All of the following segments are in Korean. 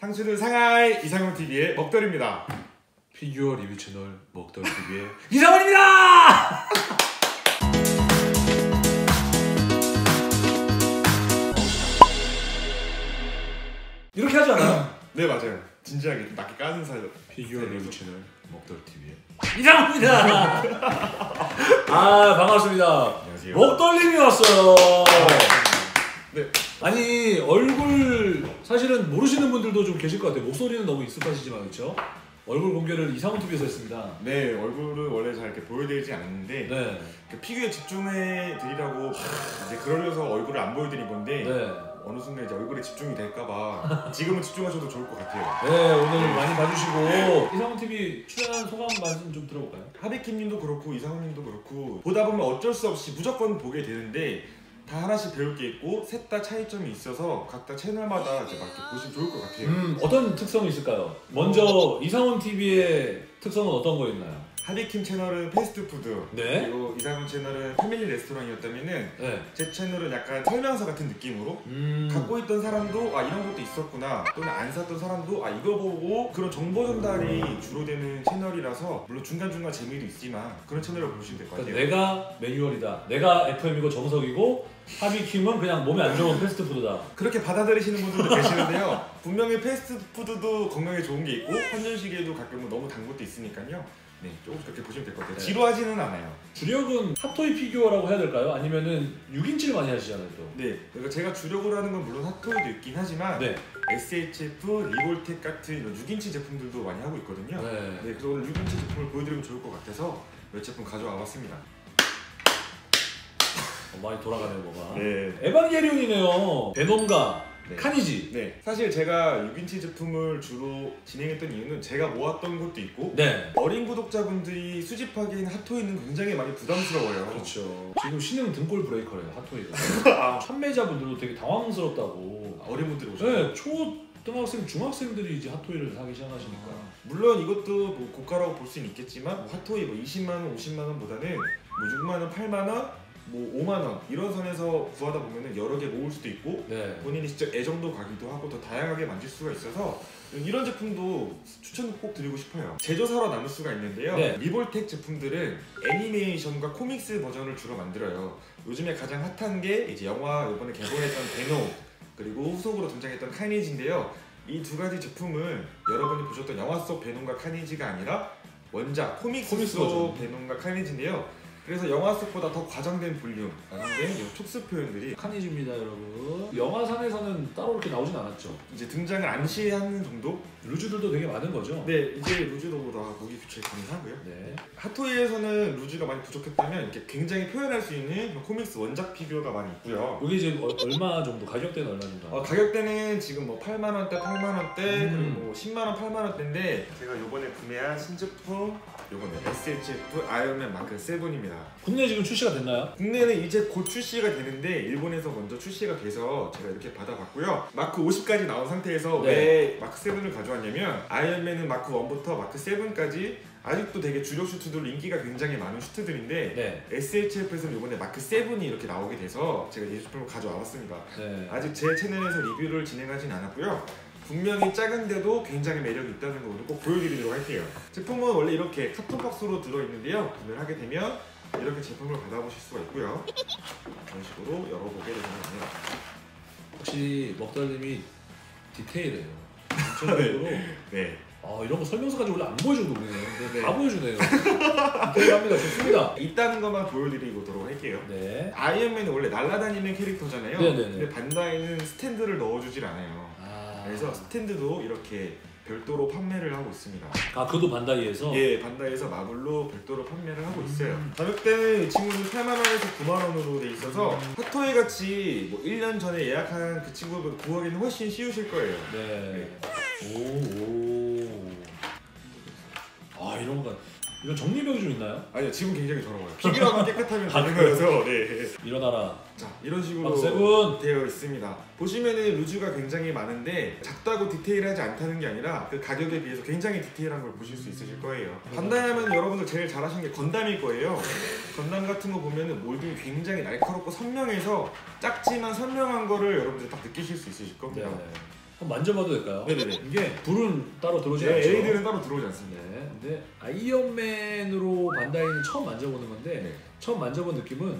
상수들 상하이 이상훈TV의 먹덜입니다. 피규어 리뷰 채널 먹덜TV의 이상훈입니다! 이렇게 하지 않아요? 네 맞아요. 진지하게 좀 낮게 까는 사연. 피규어 리뷰 채널 먹덜TV의 이상훈입니다! 아 반갑습니다. 안녕하세요. 먹덜님이 왔어요. 네. 아니 얼굴 사실은 모르시는 분들도 좀 계실 것 같아요. 목소리는 너무 익숙하시지만 그렇죠? 얼굴 공개를 이상훈TV에서 했습니다. 네 얼굴은 원래 잘 이렇게 보여드리지 않았는데 네. 그 피규어에 집중해 드리라고 이제 그러려서 얼굴을 안 보여드린 건데 네. 어느 순간 이제 얼굴에 집중이 될까봐 지금은 집중하셔도 좋을 것 같아요. 네 오늘 많이 봐주시고 이상훈TV 출연한 소감 말씀 좀 들어볼까요? 하비킴님도 그렇고 이상훈님도 그렇고 보다 보면 어쩔 수 없이 무조건 보게 되는데 다 하나씩 배울 게 있고 셋 다 차이점이 있어서 각자 채널마다 이제 막 이렇게 보시면 좋을 것 같아요. 어떤 특성이 있을까요? 먼저 이상훈TV의 특성은 어떤 거였나요? 하비킴 채널은 패스트푸드, 네. 그리고 이상훈 채널은 패밀리 레스토랑이었다면은 네. 제 채널은 약간 설명서 같은 느낌으로 갖고 있던 사람도 아 이런 것도 있었구나, 또는 안 샀던 사람도 아 이거 보고 그런 정보 전달이 주로 되는 채널이라서 물론 중간중간 재미도 있지만 그런 채널을 보시면 될 것 같아요. 그러니까 내가 매뉴얼이다. 내가 FM이고 정석이고 하비킴은 그냥 몸에 안 좋은 패스트푸드다. 그렇게 받아들이시는 분들도 계시는데요. 분명히 패스트푸드도 건강에 좋은 게 있고 한전시계도 가끔은 너무 단 것도 있으니까요. 네, 조금씩 그렇게 보시면 될 것 같아요. 네. 지루하지는 않아요. 주력은 핫토이 피규어라고 해야 될까요? 아니면은 6인치를 많이 하시잖아요 또. 네, 그러니까 제가 주력으로 하는 건 물론 핫토이도 있긴 하지만 네. SHF, 리볼텍 같은 이런 6인치 제품들도 많이 하고 있거든요. 네. 그래서 오늘 6인치 제품을 보여드리면 좋을 것 같아서 몇 제품 가져와 봤습니다. 많이 돌아가네요 뭐가. 네. 에반게리온이네요. 베놈과 네. 카니지. 네, 사실 제가 6인치 제품을 주로 진행했던 이유는 제가 모았던 것도 있고 네. 어린 구독자분들이 수집하기엔 핫토이는 굉장히 많이 부담스러워요. 그렇죠. 지금 신형 등골 브레이커래요 핫토이가. 아, 판매자분들도 되게 당황스럽다고. 어린 분들이 오셨어요. 네, 초등학생, 중학생들이 이제 핫토이를 사기 시작하시니까. 물론 이것도 뭐 고가라고 볼 수는 있겠지만 뭐 핫토이 뭐 20만 원, 50만 원보다는 뭐 6만 원, 8만 원, 뭐 5만 원 이런 선에서 구하다 보면은 여러 개 모을 수도 있고 네. 본인이 직접 애정도 가기도 하고 더 다양하게 만질 수가 있어서 이런 제품도 추천 꼭 드리고 싶어요. 제조사로 나눌 수가 있는데요. 네. 리볼텍 제품들은 애니메이션과 코믹스 버전을 주로 만들어요. 요즘에 가장 핫한 게 이제 영화 이번에 개봉했던 베놈 그리고 후속으로 등장했던 카니지인데요. 이 두 가지 제품은 여러분이 보셨던 영화 속 베놈과 카니지가 아니라 원작 코믹스 속 버전. 베놈과 카니지인데요. 그래서 영화 속보다 더 과장된 볼륨, 과장된 이 촉수 표현들이 카니지입니다 여러분. 영화상에서는 따로 이렇게 나오진 않았죠. 이제 등장을 암시하는 정도? 루즈들도 되게 많은 거죠. 네, 이제 루즈도 다 무기 교체 가능하고요. 네. 핫토이에서는 루즈가 많이 부족했다면 이렇게 굉장히 표현할 수 있는 코믹스 원작 피규어가 많이 있고요. 여기 이제 얼마 정도? 가격대는 얼마 정도? 가격대는 지금 뭐 8만 원대, 8만 원대, 그리고 뭐 10만 원, 8만 원대인데 제가 요번에 구매한 신제품 요번에 SHF 아이언맨 마크 7입니다. 국내 지금 출시가 됐나요? 국내는 이제 곧 출시가 되는데 일본에서 먼저 출시가 돼서 제가 이렇게 받아봤고요. 마크 50까지 나온 상태에서 네. 왜 마크 7을 가져왔냐면 아이언맨은 마크 1부터 마크 7까지 아직도 되게 주력 슈트들로 인기가 굉장히 많은 슈트들인데 네. SHF에서는 이번에 마크 7이 이렇게 나오게 돼서 제가 이 제품을 가져와 봤습니다. 네. 아직 제 채널에서 리뷰를 진행하진 않았고요. 분명히 작은데도 굉장히 매력이 있다는 거 오늘 꼭 보여드리도록 할게요. 제품은 원래 이렇게 카톤 박스로 들어있는데요. 구매를 하게 되면 이렇게 제품을 받아보실 수가 있고요. 이런 식으로 열어보게 되는 겁니다. 혹시 먹달님이 디테일해요. 전체적으로. 네. 이런 거 설명서까지 원래 안 보여주고 그러네요. 근데 네. 다 보여주네요. 디테일합니다. 좋습니다. 있다는 것만 보여드리도록 할게요. 네. 아이언맨은 원래 날아다니는 캐릭터잖아요. 네네네. 근데 반다이는 스탠드를 넣어주질 않아요. 그래서 스탠드도 이렇게 별도로 판매를 하고 있습니다. 그것도 반다이에서? 예, 반다이에서 마블로 별도로 판매를 하고 있어요. 가격대는 이 친구는 8만 원에서 9만 원으로 돼 있어서 핫토이 같이 뭐 1년 전에 예약한 그 친구보다 구하기는 훨씬 쉬우실 거예요. 네. 오. 이런 거. 이런 정리벽이 좀 있나요? 아니요, 지금 굉장히 더러워요. 피규어만 깨끗하면 되는 거여서. 네. 일어나라. 자, 이런 식으로 마크 7. 되어 있습니다. 보시면은 루즈가 굉장히 많은데 작다고 디테일하지 않다는 게 아니라 그 가격에 비해서 굉장히 디테일한 걸 보실 수 있으실 거예요. 반다이 하면 여러분들 제일 잘하신 게 건담일 거예요. 건담 같은 거 보면은 몰딩이 굉장히 날카롭고 선명해서 작지만 선명한 거를 여러분들 딱 느끼실 수 있으실 겁니다. 네. 한번 만져봐도 될까요? 네네네. 이게 불은 따로 들어오지 네, 않죠? LED는 따로 들어오지 않습니다. 네, 근데 아이언맨으로 반다이는 처음 만져보는 건데 네. 처음 만져본 느낌은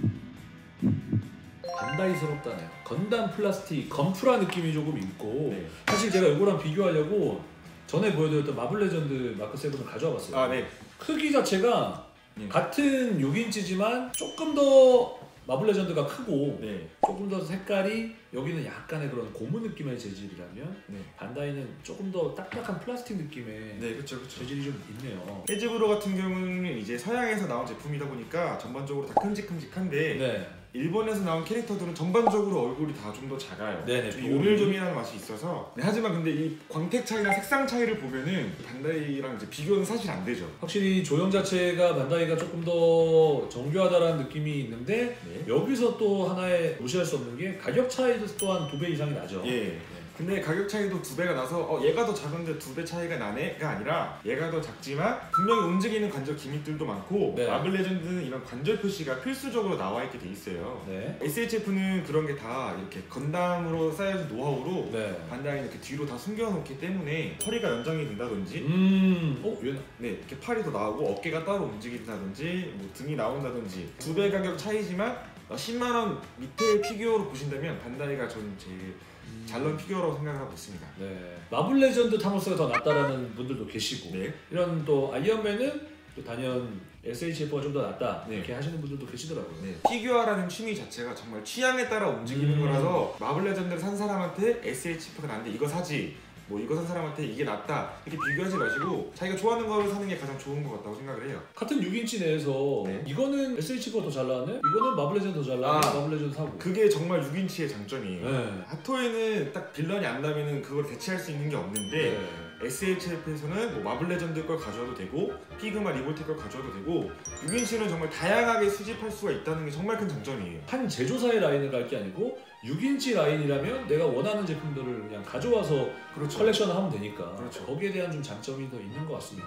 반다이스럽다네요. 건담 플라스틱 건프라 느낌이 조금 있고 네. 사실 제가 이거랑 비교하려고 전에 보여드렸던 마블 레전드 마크 7을 가져와 봤어요. 아 네. 크기 자체가 네. 같은 6인치지만 조금 더 마블 레전드가 크고 네. 조금 더 색깔이 여기는 약간의 그런 고무 느낌의 재질이라면 네. 반다이는 조금 더 딱딱한 플라스틱 느낌의 네, 그렇죠, 그렇죠. 재질이 좀 있네요. 헤즈브로 같은 경우는 이제 서양에서 나온 제품이다 보니까 전반적으로 다 큼직큼직한데 네. 일본에서 나온 캐릭터들은 전반적으로 얼굴이 다 좀 더 작아요. 네네, 좀 비율이. 요밀조밀한 맛이 있어서. 네, 하지만 근데 이 광택 차이나 색상 차이를 보면은 반다이랑 이제 비교는 사실 안 되죠. 확실히 조형 자체가 반다이가 조금 더 정교하다라는 느낌이 있는데 네. 여기서 또 하나의 무시할 수 없는 게 가격 차이도 또한 2배 이상이 나죠. 예. 근데 가격 차이도 2배가 나서 얘가 더 작은데 2배 차이가 나네가 아니라 얘가 더 작지만 분명히 움직이는 관절 기믹들도 많고 네. 마블 레전드는 이런 관절 표시가 필수적으로 나와 있게 돼 있어요. 네. SHF는 그런 게 다 이렇게 건담으로 쌓여진 노하우로 네. 반다이는 이렇게 뒤로 다 숨겨놓기 때문에 허리가 연장이 된다든지 왜? 네, 이렇게 팔이 더 나오고 어깨가 따로 움직인다든지 뭐 등이 나온다든지 2배 가격 차이지만 10만 원 밑에 피규어로 보신다면 반다이가 전 제일 잘 나온 피규어라고 생각을 하고 있습니다. 네. 마블 레전드 타노스가 더 낫다라는 분들도 계시고 네. 이런 또 아이언맨은 또 단연 SHF가 좀 더 낫다 네. 이렇게 하시는 분들도 계시더라고요. 네. 피규어라는 취미 자체가 정말 취향에 따라 움직이는 거라서 마블 레전드를 산 사람한테 SHF가 낫는데 이거 사지 뭐 이거 산 사람한테 이게 낫다 이렇게 비교하지 마시고 자기가 좋아하는 거를 사는 게 가장 좋은 것 같다고 생각을 해요. 같은 6인치 내에서 네. 이거는 SHF가 더 잘 나왔네? 이거는 마블 레전드 더 잘 나왔네? 아, 마블 레전드 사고. 그게 정말 6인치의 장점이에요. 네. 핫토이는 딱 빌런이 안 나면은 그걸 대체할 수 있는 게 없는데 네. SHF에서는 뭐 마블 레전드 걸 가져와도 되고 피그마 리볼트 걸 가져와도 되고 6인치는 정말 다양하게 수집할 수가 있다는 게 정말 큰 장점이에요. 한 제조사의 라인을 갈 게 아니고 6인치 라인이라면 내가 원하는 제품들을 그냥 가져와서 그렇죠. 컬렉션을 하면 되니까 그렇죠. 거기에 대한 좀 장점이 더 있는 것 같습니다.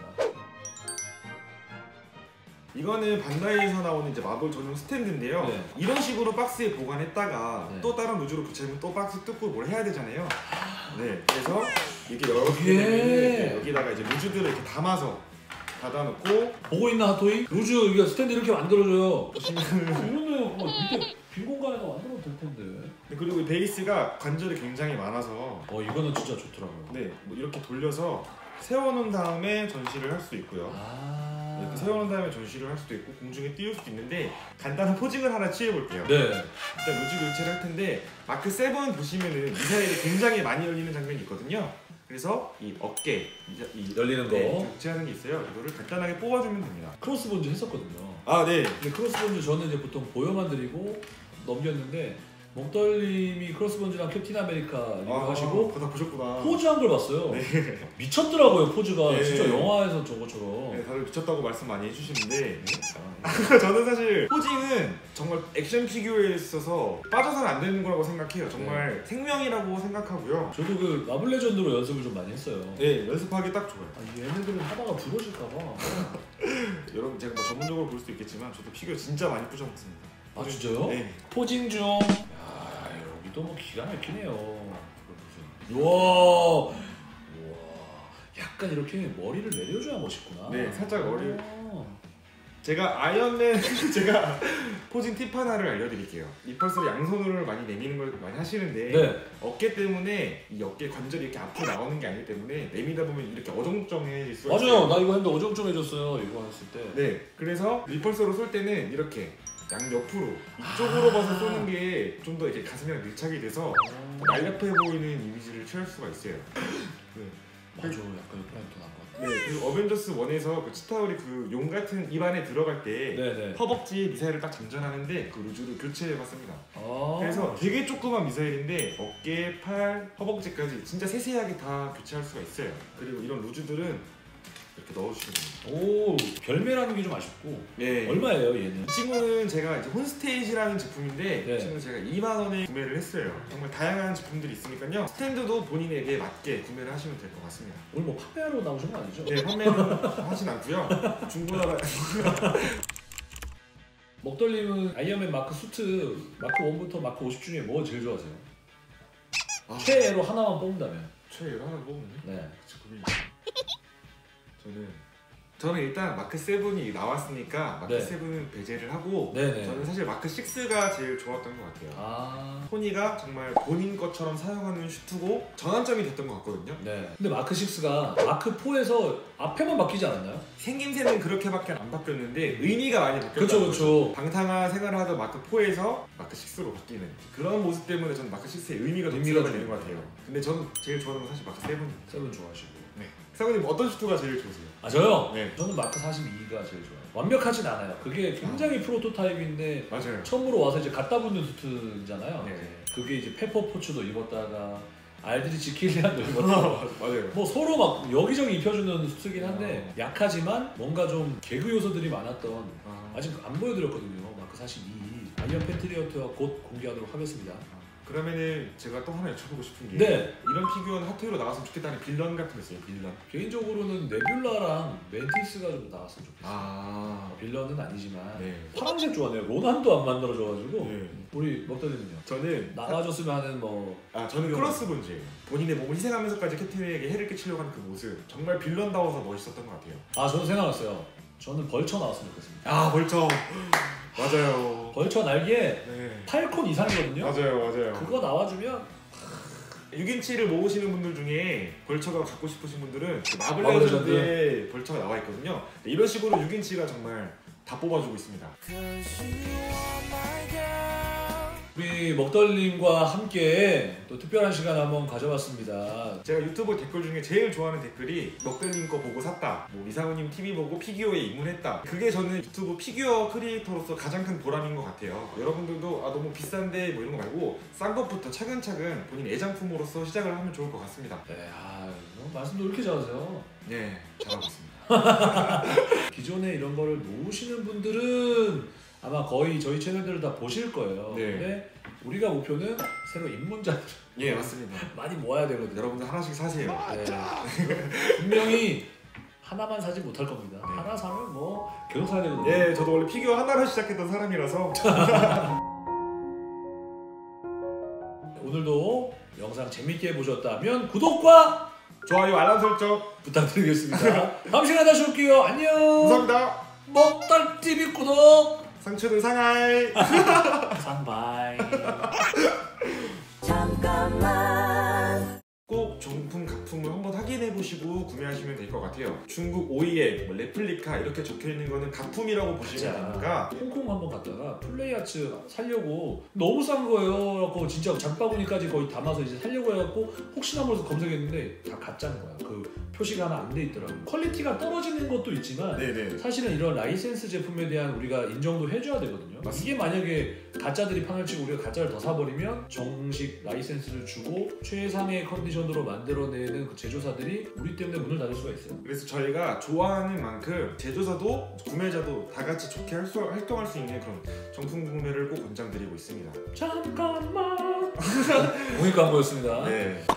이거는 반다이에서 나오는 이제 마블 전용 스탠드인데요. 네. 이런 식으로 박스에 보관했다가 네. 또 다른 루즈로 교체하면 또 박스 뜯고 뭘 해야 되잖아요. 네, 그래서 이렇게 이렇게 예. 되면 여기다가 이제 루즈들을 이렇게 담아서 닫아놓고 보고 있나 핫토이? 루즈 이거 스탠드 이렇게 만들어줘요. 보시면 이러면 밑에 빈 공간에다 만들어도 될 텐데. 그리고 이 베이스가 관절이 굉장히 많아서 이거는 진짜 좋더라고요. 네, 뭐 이렇게 돌려서 세워놓은 다음에 전시를 할 수도 있고요. 이렇게 세워놓은 다음에 전시를 할 수도 있고 공중에 띄울 수도 있는데 간단한 포징을 하나 취해볼게요. 네. 일단 루즈 교체를 할 텐데 마크 7 보시면은 미사일이 굉장히 많이 열리는 장면이 있거든요. 그래서 이 어깨 이 열리는 네, 거. 교체하는 게 있어요. 이거를 간단하게 뽑아주면 됩니다. 크로스 본즈 했었거든요. 아 네. 근데 크로스 본즈 저는 이제 보통 보여만 드리고 넘겼는데 몽떨님이 크로스 본즈랑 캡틴 아메리카 리뷰하시고 다 보셨구나. 포즈한 걸 봤어요. 네. 미쳤더라고요 포즈가. 네. 진짜 영화에서 저거처럼. 네, 다들 미쳤다고 말씀 많이 해주시는데 아, 저는 사실 포징은 정말 액션 피규어에 있어서 빠져서는 안 되는 거라고 생각해요. 정말 생명이라고 생각하고요. 저도 그 마블 레전드로 연습을 좀 많이 했어요. 네, 연습하기 딱 좋아요. 얘네들은 하다가 부러질까봐. 여러분 제가 뭐 전문적으로 볼 수도 있겠지만 저도 피규어 진짜 많이 부셔먹습니다. 아 진짜요? 네. 포징 중. 야 여기도 뭐 기가 막히네요. 우와. 약간 이렇게 머리를 내려줘야 멋있구나. 네, 살짝 머리. 아. 제가 아이언맨 제가 포징 팁 하나를 알려드릴게요. 리펄스로 양손으로 많이 내미는 걸 많이 하시는데 네. 어깨 때문에 이 어깨 관절이 이렇게 앞으로 나오는 게 아니기 때문에 내미다 보면 이렇게 어정쩡해질 수가 있어요. 맞아요. 나 이거 했는데 어정쩡해졌어요. 이거 했을 때. 네, 그래서 리펄서로 쏠 때는 이렇게 양옆으로 이쪽으로 봐서 쏘는 게 좀 더 이렇게 가슴이랑 밀착이 돼서 날렵해 보이는 이미지를 취할 수가 있어요. 네. 맞아. 약간 옆라인 더 나은 것 같아. 네, 그리고 어벤져스 1에서 그 치타울이 그 용 같은 입 안에 들어갈 때 네네. 허벅지에 미사일을 딱 장전하는데 그 루즈를 교체해봤습니다. 아. 그래서 되게 조그만 미사일인데 어깨, 팔, 허벅지까지 진짜 세세하게 다 교체할 수가 있어요. 그리고 이런 루즈들은 이렇게 넣어주시면 됩니다. 오 별매라는 게 좀 아쉽고. 네. 얼마예요 얘는? 이 친구는 제가 이제 혼스테이지라는 제품인데 네. 이 친구는 제가 2만 원에 구매를 했어요. 정말 다양한 제품들이 있으니까요. 스탠드도 본인에게 맞게 구매를 하시면 될 것 같습니다. 오늘 뭐 판매하러 나오신 거 아니죠? 네, 판매는 하진 않고요. 중고나라 먹돌님은 아이언맨 마크 수트 마크 1부터 마크 50 중에 뭐 제일 좋아하세요? 최애로 하나만 뽑는다면. 최애로 하나 뽑으면 네. 저는 일단 마크 7이 나왔으니까 마크 네. 7은 배제를 하고 네네. 저는 사실 마크 6가 제일 좋았던 것 같아요. 아. 소니가 정말 본인 것처럼 사용하는 슈트고 전환점이 됐던 것 같거든요. 네. 근데 마크 6가 마크 4에서 앞에만 바뀌지 않았나요? 생김새는 그렇게밖에 안 바뀌었는데 의미가 많이 바뀌었다. 그렇죠, 그렇죠. 방탕한 생활을 하던 마크 4에서 마크 6로 바뀌는 그런 모습 때문에 저는 마크 6의 의미가 좀 의미가 들어가 좀 되는 것 같아요. 근데 저는 제일 좋아하는 건 사실 마크 7입니다. 7 좋아하시고. 네. 사장님 어떤 슈트가 제일 좋으세요? 아 저요? 네. 저는 마크 42가 제일 좋아요. 완벽하진 않아요. 그게 굉장히 프로토타입인데 맞아요. 처음으로 와서 이제 갖다 붙는 수트잖아요. 네. 그게 이제 페퍼포츠도 입었다가 알드리치 킬리안도 입었다가 맞아요. 뭐 서로 막 여기저기 입혀주는 수트긴 한데 약하지만 뭔가 좀 개그 요소들이 많았던 아직 안 보여드렸거든요. 마크 42 아이언 패트리어트와 곧 공개하도록 하겠습니다. 그러면은 제가 또 하나 여쭤보고 싶은 게 네. 이런 피규어는 핫토이로 나왔으면 좋겠다는 빌런 같은 거 있어요. 빌런. 개인적으로는 네뷸라랑 멘티스가 좀 나왔으면 좋겠어요. 아. 빌런은 아니지만 네. 파란색 좋아해요. 로난도 안 만들어줘가지고 네. 우리 먹다님은요? 저는 나와줬으면 하는 뭐 저는 크로스본즈예요. 본인의 몸을 희생하면서까지 캡틴에게 해를 끼치려고 하는 그 모습 정말 빌런다워서 멋있었던 것 같아요. 아 저도 생각났어요. 저는 벌처 나왔으면 좋겠습니다. 아 벌써 맞아요. 벌처 날개 네. 8콘 이상이거든요. 맞아요. 그거 나와주면 6인치를 모으시는 분들 중에 벌처가 갖고 싶으신 분들은 그 마블 마블 레전드에 벌처가 나와 있거든요. 이런 식으로 6인치가 정말 다 뽑아주고 있습니다. 우리 먹덜님과 함께 또 특별한 시간 한번 가져봤습니다. 제가 유튜브 댓글 중에 제일 좋아하는 댓글이 먹들님 거 보고 샀다, 뭐 이상우님 TV 보고 피규어에 입문했다. 그게 저는 유튜브 피규어 크리에이터로서 가장 큰 보람인 것 같아요. 여러분들도 너무 비싼데 뭐 이런 거 말고 싼 것부터 차근차근 본인 애장품으로서 시작을 하면 좋을 것 같습니다. 네, 말씀도 이렇게 잘하세요. 네, 잘하고 있습니다. 기존에 이런 거를 모으시는 분들은 아마 거의 저희 채널들을 다 보실 거예요. 네. 근데 우리가 목표는 새로 입문자들 예, 맞습니다. 많이 모아야 되거든요. 여러분들 하나씩 사세요. 네. 분명히 하나만 사지 못할 겁니다. 네. 하나 사면 뭐 계속 사야 되거든요. 예, 저도 원래 피규어 하나로 시작했던 사람이라서 오늘도 영상 재밌게 보셨다면 구독과 좋아요, 알람 설정 부탁드리겠습니다. 다음 시간에 다시 올게요. 안녕. 감사합니다. 먹달TV 구독. 상추는 상하이. 상바이. 잠깐만 꼭 정품 가품을 한번 확인해 보시고 구매하시면 될 것 같아요. 중국 OEM, 뭐 레플리카 이렇게 적혀 있는 거는 가품이라고 보시면 되니까. 홍콩 한번 갔다가 플레이아츠 사려고 너무 싼 거예요. 그래서 진짜 장바구니까지 거의 담아서 이제 사려고 해갖고 혹시나 모르서 검색했는데 다 가짜인 거야. 그 표시가 하나 안 돼 있더라고요. 퀄리티가 떨어지는 것도 있지만 네네. 사실은 이런 라이센스 제품에 대한 우리가 인정도 해줘야 되거든요. 맞습니다. 이게 만약에 가짜들이 판을 치고 우리가 가짜를 더 사버리면 정식 라이센스를 주고 최상의 컨디션으로 만들어내는 그 제조사들이 우리 때문에 문을 닫을 수가 있어요. 그래서 저희가 좋아하는 만큼 제조사도 구매자도 다 같이 좋게 활동할 수 있는 그런 정품 구매를 꼭 권장드리고 있습니다. 잠깐만. 공익 광고였습니다. 네.